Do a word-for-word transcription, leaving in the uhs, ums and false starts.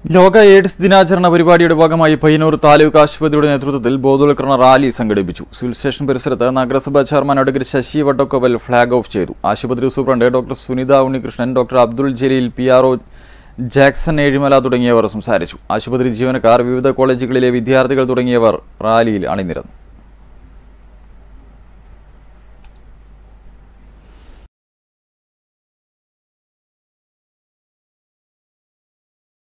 ലോക എയ്ഡ്സ് ദിനാചരണ പരിപാടിയുടെ ഭാഗമായി പയ്യന്നൂർ താലൂക്ക് ആശുപത്രിയുടെ നേതൃത്വത്തിൽ ബോധവൽക്കരണ റാലി സംഘടിപ്പിച്ചു. സിവിൽ സ്റ്റേഷൻ പരിസരത്ത് നഗരസഭാ chairman advocate Sasi Vattakkoval flag off ചെയ്തു. ആശുപത്രി superintendent doctor Sunitha Unnikrishnan, doctor Abdul Jaleel, P R O Jackson Ezhimala തുടങ്ങിയവർ സംസാരിച്ചു. ആശുപത്രി ജീവനക്കാർ, വിവിധ കോളേജുകളിലെ വിദ്യാർത്ഥികൾ തുടങ്ങിയവർ റാലിയിൽ അണിനിരന്നു.